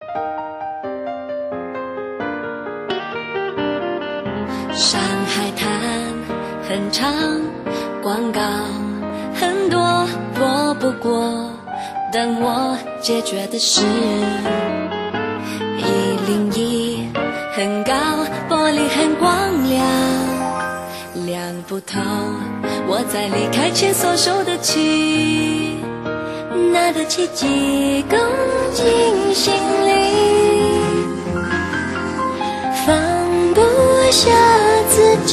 上海滩很长，广告很多，躲不过等我解决的事。101很高，玻璃很光亮，亮不透我在离开前所受的气，拿得起几公斤行李，放不下自己。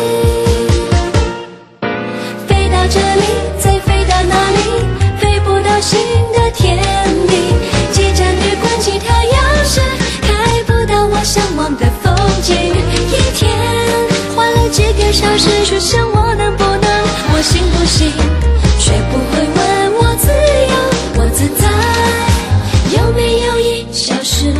飞到这里，再飞到哪里？飞不到新的天地。几盏旅馆，几条钥匙，开不到我向往的风景。一天换了几个小时，去想我能不能，我行不行？却不会问我自由，我自在，有没有1小时？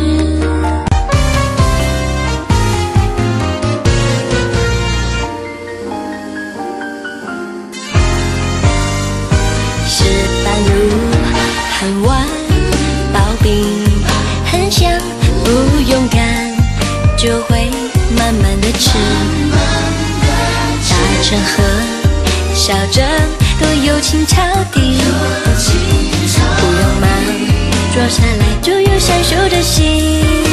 石板路很晚，刨冰很香，不勇敢就会慢慢的吃。大城和小镇都有青草地，不用忙，坐下来就有享受的心。